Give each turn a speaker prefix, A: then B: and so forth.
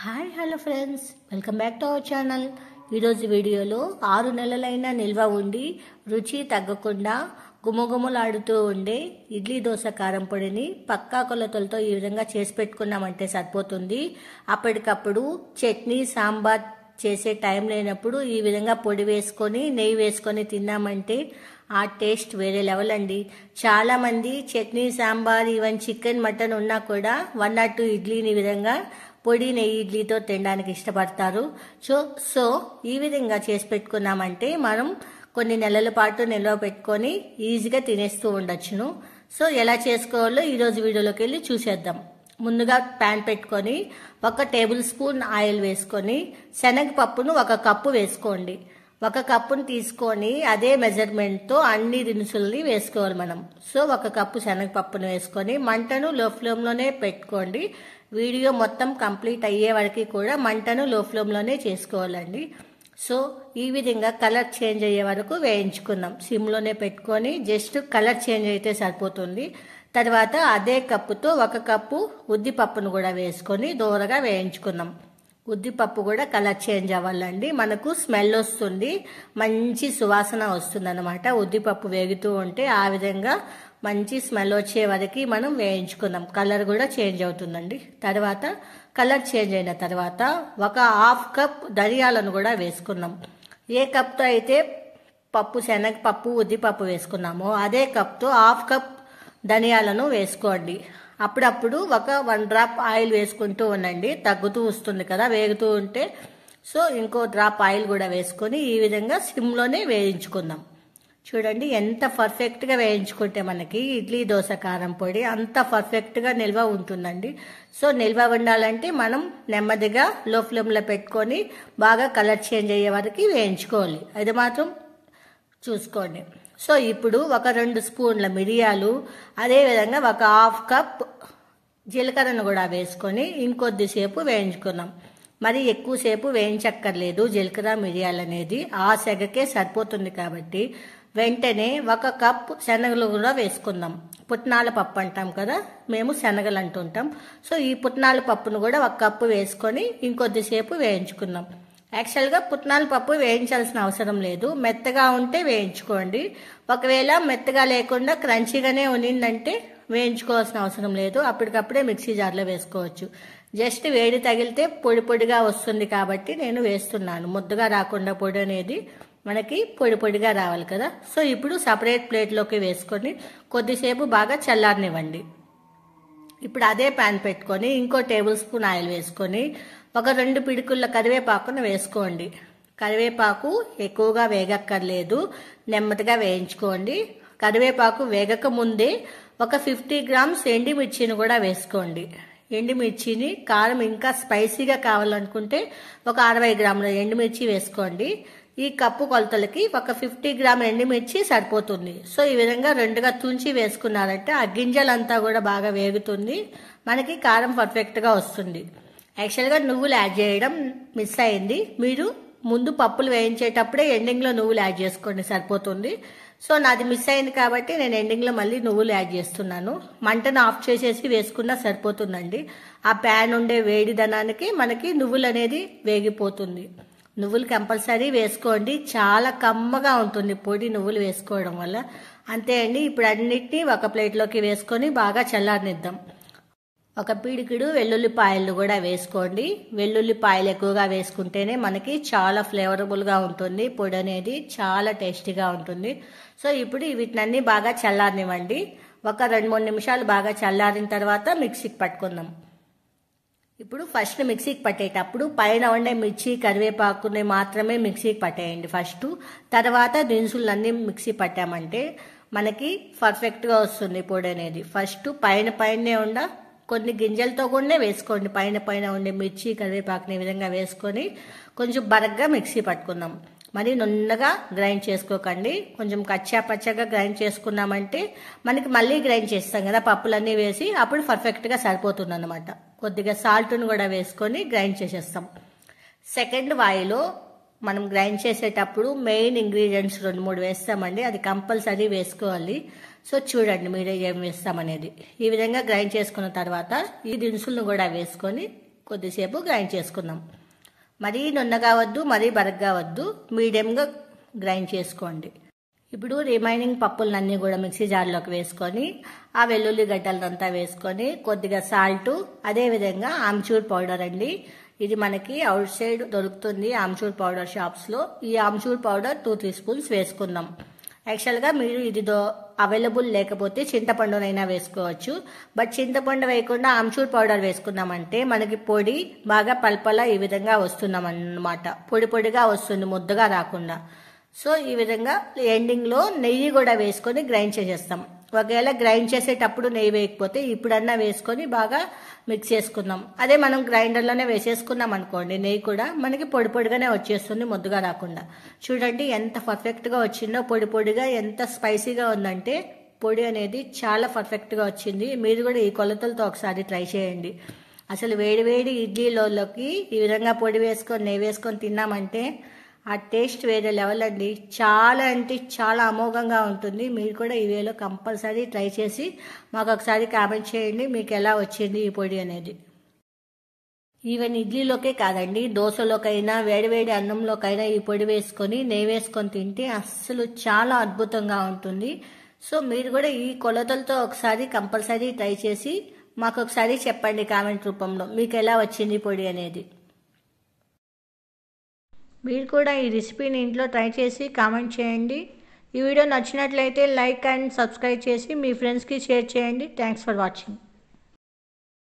A: Hi hello friends, welcome back to our channel. ఈరోజు వీడియోలో 6 నెలలైనా నిల్వ ఉండి రుచి తగ్గకుండా గుమగుమలాడుతూ ఉండే ఇడ్లీ దోశ కారం పొడిని పక్కా కొలతలతో ఈ విధంగా చేసి పెట్టుకున్నామంటే సరిపోతుంది. అప్పటికప్పుడు చట్నీ సాంబార్ చేసే టైం లేనప్పుడు ఈ విధంగా పొడి వేసుకొని నెయ్యి వేసుకొని తిన్నామంటే ఆ టేస్ట్ వేరే లెవెల్ అండి. చాలా మంది chutney sambar even chicken mutton ఉన్నా కూడా 1 or 2 ఇడ్లీని ఈ విధంగా పొడి నెయ్యి ఇడ్లీతో తినడానికి ఇష్టపడతారు. సో ఈ విధంగా చేసి పెట్టుకున్నామంటే మనం కొన్ని నెలల పాటు నిల్వ పెట్టుకొని ఈజీగా తినేస్తూ ఉండొచ్చును. సో ఎలా చేసుకోవాలో ఈరోజు వీడియోలోకి వెళ్ళి చూసేద్దాం. ముందుగా ప్యాన్ పెట్టుకొని 1 టేబుల్ స్పూన్ ఆయిల్ వేసుకొని శనగపప్పును 1 కప్పు వేసుకోండి. 1 కప్పును తీసుకొని అదే మెజర్మెంట్తో అన్ని దినుసుల్ని వేసుకోవాలి మనం. సో 1 కప్పు శనగపప్పును వేసుకొని మంటను లో ఫ్లేమ్లోనే పెట్టుకోండి. వీడియో మొత్తం కంప్లీట్ అయ్యే వరకు కూడా మంటను లో ఫ్లేమ్లోనే చేసుకోవాలండి. సో ఈ విధంగా కలర్ చేంజ్ అయ్యే వరకు వేయించుకుందాం. సిమ్లోనే పెట్టుకొని జస్ట్ కలర్ చేంజ్ అయితే సరిపోతుంది. తర్వాత అదే కప్పుతో 1 కప్పు ఉద్దిపప్పును కూడా వేసుకొని దూరగా వేయించుకుందాం. ఉద్దిపప్పు కూడా కలర్ చేంజ్ అవ్వాలండి. మనకు స్మెల్ వస్తుంది, మంచి సువాసన వస్తుంది అన్నమాట. ఉద్దిపప్పు వేగుతూ ఉంటే ఆ విధంగా మంచి స్మెల్ వచ్చే వరకు మనం వేయించుకుందాం. కలర్ కూడా చేంజ్ అవుతుందండి. తర్వాత కలర్ చేంజ్ అయిన తర్వాత 1/2 కప్ ధనియాలను కూడా వేసుకున్నాం. ఏ కప్తో అయితే శనగపప్పు ఉద్దిపప్పు వేసుకున్నామో అదే కప్తో 1/2 కప్ ధనియాలను వేసుకోండి. అప్పుడప్పుడు 1 డ్రాప్ ఆయిల్ వేసుకుంటూ ఉండండి, తగ్గుతూ వస్తుంది కదా వేగుతూ ఉంటే. సో ఇంకో డ్రాప్ ఆయిల్ కూడా వేసుకొని ఈ విధంగా సిమ్లోనే వేయించుకుందాం. చూడండి ఎంత పర్ఫెక్ట్గా వేయించుకుంటే మనకి ఇడ్లీ దోశ కారం పొడి అంత పర్ఫెక్ట్గా నిల్వ ఉంటుందండి. సో నిల్వ ఉండాలంటే మనం నెమ్మదిగా లో ఫ్లేమ్లో పెట్టుకొని బాగా కలర్ చేంజ్ అయ్యే వరకు వేయించుకోవాలి. అది మాత్రం చూసుకోండి. సో ఇప్పుడు 2 స్పూన్ల మిరియాలు, అదేవిధంగా 1/2 కప్ జీలకర్రను కూడా వేసుకొని ఇంకొద్దిసేపు వేయించుకుందాం. మరి ఎక్కువసేపు వేయించక్కర్లేదు. జీలకర్ర మిరియాలు అనేది ఆ సెగకే సరిపోతుంది కాబట్టి వెంటనే 1 కప్ శనగలు కూడా వేసుకుందాం. పుట్నాల పప్పు అంటాం కదా, మేము శనగలు అంటుంటాం. సో ఈ పుట్నాల పప్పును కూడా 1 కప్పు వేసుకొని ఇంకొద్దిసేపు వేయించుకుందాం. యాక్చువల్గా పుట్నాల పప్పు వేయించాల్సిన అవసరం లేదు, మెత్తగా ఉంటే వేయించుకోండి. ఒకవేళ మెత్తగా లేకుండా క్రంచీగానే ఉన్నిందంటే వేయించుకోవాల్సిన అవసరం లేదు, అప్పటికప్పుడే మిక్సీ జార్లో వేసుకోవచ్చు. జస్ట్ వేడి తగిలితే పొడి పొడిగా వస్తుంది కాబట్టి నేను వేస్తున్నాను. ముద్దగా రాకుండా పొడి అనేది మనకి పొడి పొడిగా రావాలి కదా. సో ఇప్పుడు సపరేట్ ప్లేట్లోకి వేసుకొని కొద్దిసేపు బాగా చల్లారనివ్వండి. ఇప్పుడు అదే ప్యాన్ పెట్టుకొని ఇంకో టేబుల్ స్పూన్ ఆయిల్ వేసుకొని 2 పిడికుల కరివేపాకును వేసుకోండి. కరివేపాకు ఎక్కువగా వేగక్కర్లేదు, నెమ్మదిగా వేయించుకోండి. కరివేపాకు వేగక ముందే 50 గ్రామ్స్ ఎండుమిర్చిని కూడా వేసుకోండి. ఎండుమిర్చిని కారం ఇంకా స్పైసీగా కావాలనుకుంటే 60 గ్రాముల ఎండుమిర్చి వేసుకోండి. ఈ కప్పు కొలతలకి 50 గ్రాముల ఎండుమిర్చి సరిపోతుంది. సో ఈ విధంగా 2గా తుంచి వేసుకున్నారంటే ఆ గింజలంతా కూడా బాగా వేగుతుంది, మనకి కారం పర్ఫెక్ట్గా వస్తుంది. యాక్చువల్గా నువ్వులు యాడ్ చేయడం మిస్ అయింది. మీరు ముందు పప్పులు వేయించేటప్పుడే ఎండింగ్లో నువ్వులు యాడ్ చేసుకోండి, సరిపోతుంది. సో నాది మిస్ అయింది కాబట్టి నేను ఎండింగ్లో మళ్ళీ నువ్వులు యాడ్ చేస్తున్నాను. మంటను ఆఫ్ చేసేసి వేసుకున్నా సరిపోతుందండి. ఆ ప్యాన్ ఉండే వేడిదనానికి మనకి నువ్వులు అనేది వేగిపోతుంది. నువ్వులు కంపల్సరీ వేసుకోండి, చాలా కమ్మగా ఉంటుంది పొడి నువ్వులు వేసుకోవడం వల్ల. అంతే అండి. ఇప్పుడు అన్నిటినీ 1 ప్లేట్లోకి వేసుకొని బాగా చల్లారనిద్దాం. 1 పిడికిడు వెల్లుల్లిపాయలు కూడా వేసుకోండి. వెల్లుల్లిపాయలు ఎక్కువగా వేసుకుంటేనే మనకి చాలా ఫ్లేవరబుల్గా ఉంటుంది, పొడి అనేది చాలా టేస్టీగా ఉంటుంది. సో ఇప్పుడు వీటినన్నీ బాగా చల్లారనివ్వండి. 2-3 నిమిషాలు బాగా చల్లారిన తర్వాత మిక్సీకి పట్టుకుందాం. ఇప్పుడు ఫస్ట్ మిక్సీకి పట్టేటప్పుడు పైన ఉండే మిర్చి కరివేపాకుని మాత్రమే మిక్సీకి పట్టేయండి ఫస్ట్. తర్వాత దినుసులన్నీ మిక్సీ పట్టామంటే మనకి పర్ఫెక్ట్గా వస్తుంది పొడి అనేది. ఫస్ట్ పైనే ఉండ కొన్ని గింజలతో కూడా వేసుకోండి. పైన ఉండే మిర్చి కరివేపాకుని ఈ విధంగా వేసుకొని కొంచెం బరగ్గా మిక్సీ పట్టుకుందాం. మరి నున్నగా గ్రైండ్ చేసుకోకండి, కొంచెం కచ్చా పచ్చగా గ్రైండ్ చేసుకున్నామంటే మనకి మళ్ళీ గ్రైండ్ చేస్తాం కదా పప్పులన్నీ వేసి, అప్పుడు పర్ఫెక్ట్గా సరిపోతుంది అన్నమాట. కొద్దిగా సాల్ట్ను కూడా వేసుకొని గ్రైండ్ చేసేస్తాం. సెకండ్ వాయిలో మనం గ్రైండ్ చేసేటప్పుడు మెయిన్ ఇంగ్రీడియంట్స్ 2-3 వేస్తామండి, అది కంపల్సరీ వేసుకోవాలి. సో చూడండి మీరు ఏం వేస్తామనేది. ఈ విధంగా గ్రైండ్ చేసుకున్న తర్వాత ఈ దినుసులను కూడా వేసుకొని కొద్దిసేపు గ్రైండ్ చేసుకుందాం. మరీ నున్నగా వద్దు, మరీ బరగ్గా వద్దు, మీడియంగా గ్రైండ్ చేసుకోండి. ఇప్పుడు రిమైనింగ్ పప్పులన్నీ కూడా మిక్సీ జార్లోకి వేసుకొని ఆ వెల్లుల్లి గడ్డలంతా వేసుకొని కొద్దిగా సాల్టు, అదేవిధంగా ఆమ్చూర్ పౌడర్ అండి. ఇది మనకి అవుట్ సైడ్ దొరుకుతుంది ఆమ్చూర్ పౌడర్ షాప్స్లో. ఈ ఆమ్చూర్ పౌడర్ 2-3 స్పూన్స్ వేసుకుందాం. యాక్చువల్గా మీరు ఇది అవైలబుల్ లేకపోతే చింతపండునైనా వేసుకోవచ్చు. బట్ చింతపండు వేయకుండా ఆమ్చూర్ పౌడర్ వేసుకున్నామంటే మనకి పొడి బాగా పల్పలా ఈ విధంగా వస్తున్నాం అన్నమాట. పొడి పొడిగా వస్తుంది, ముద్దగా రాకుండా. సో ఈ విధంగా ఎండింగ్లో నెయ్యి కూడా వేసుకొని గ్రైండ్ చేసేస్తాం. ఒకవేళ గ్రైండ్ చేసేటప్పుడు నెయ్యి వేయకపోతే ఇప్పుడన్నా వేసుకొని బాగా మిక్స్ చేసుకుందాం. అదే మనం గ్రైండర్లోనే వేసేసుకున్నాం అనుకోండి, నెయ్యి కూడా మనకి పొడి పొడిగానే వచ్చేస్తుంది, ముద్దుగా రాకుండా. చూడండి ఎంత పర్ఫెక్ట్గా వచ్చిందో, పొడి పొడిగా ఎంత స్పైసీగా ఉందంటే పొడి అనేది చాలా పర్ఫెక్ట్గా వచ్చింది. మీరు కూడా ఈ కొలతలతో ఒకసారి ట్రై చేయండి. అసలు వేడి వేడి ఇడ్లీలోకి ఈ విధంగా పొడి వేసుకొని నెయ్యి వేసుకొని తిన్నామంటే ఆ టేస్ట్ వేరే లెవెల్ అండి. చాలా అంటే చాలా అమోఘంగా ఉంటుంది. మీరు కూడా ఈ వేలో కంపల్సరీ ట్రై చేసి మాకు ఒకసారి కామెంట్ చేయండి మీకు ఎలా వచ్చింది ఈ పొడి అనేది. ఈవెన్ ఇడ్లీలోకే కాదండి, దోశలోకైనా వేడివేడి అన్నంలోకైనా ఈ పొడి వేసుకొని నెయ్యి వేసుకొని తింటే అస్సలు చాలా అద్భుతంగా ఉంటుంది. సో మీరు కూడా ఈ కొలతలతో ఒకసారి కంపల్సరీ ట్రై చేసి మాకు ఒకసారి చెప్పండి కామెంట్ రూపంలో మీకు ఎలా వచ్చింది పొడి అనేది. మీరు కూడా ఈ రెసిపీని ఇంట్లో ట్రై చేసి కామెంట్ చేయండి. ఈ వీడియో నచ్చినట్లయితే లైక్ అండ్ సబ్స్క్రైబ్ చేసి మీ ఫ్రెండ్స్కి షేర్ చేయండి. Thanks for watching.